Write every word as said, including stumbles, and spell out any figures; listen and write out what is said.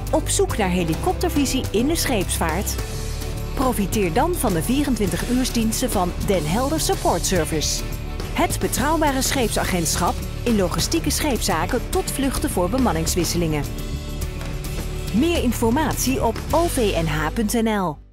Op zoek naar helikoptervisie in de scheepsvaart? Profiteer dan van de vierentwintig uursdiensten van Den Helder Support Service. Het betrouwbare scheepsagentschap in logistieke scheepszaken tot vluchten voor bemanningswisselingen. Meer informatie op o v n h punt n l.